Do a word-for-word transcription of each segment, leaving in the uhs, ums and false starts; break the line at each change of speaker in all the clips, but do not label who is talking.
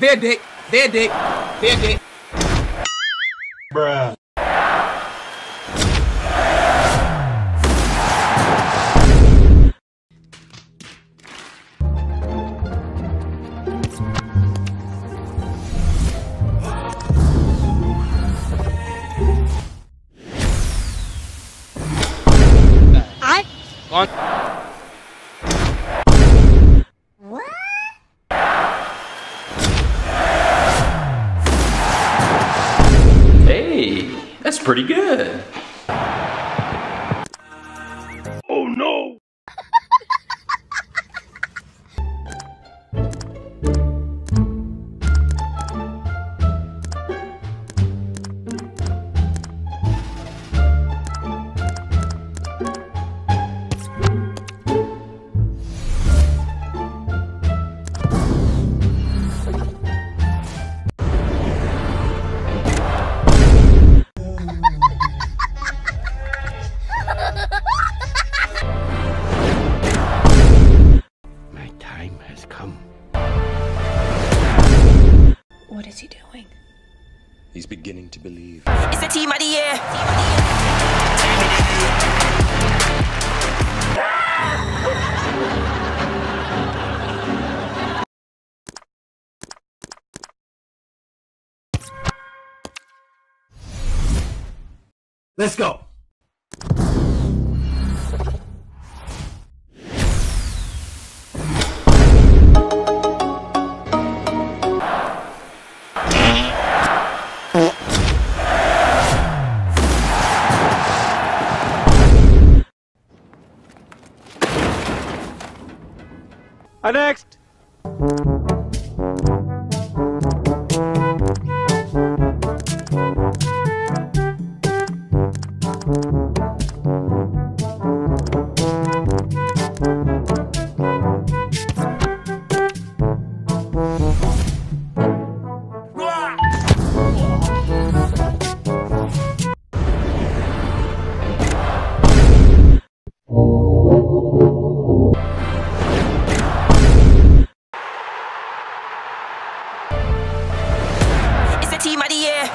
Fair dick. Fair dick. Fair dick.
Bruh.
On.
What?
Hey, that's pretty good.
Oh no!
My time has come.
What is he doing?
He's beginning to believe.
It's the team of the year.
Let's go! Uh, next!
It's the team of the year.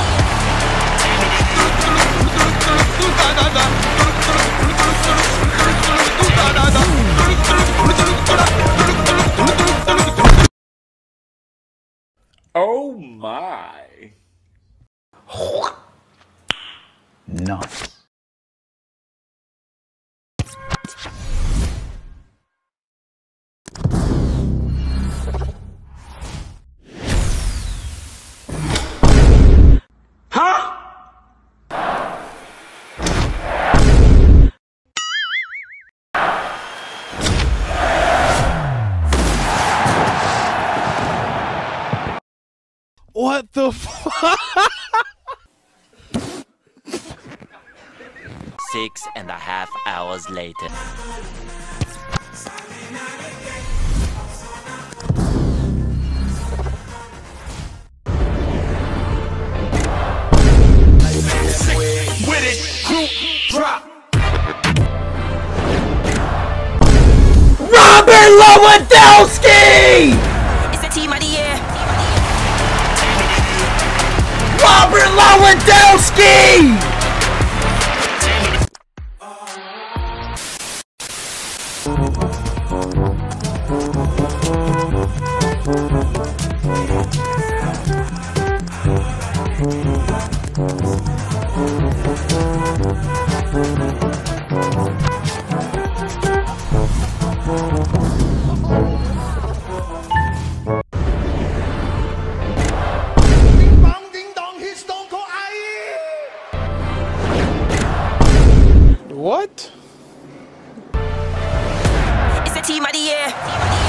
Oh my.
Nice.
What the fuck?
Six and a half hours later.
With it, group drop.
Robert Lewandowski!
It's the team of the year.
Robert Lewandowski!
What?
It's the team of the year.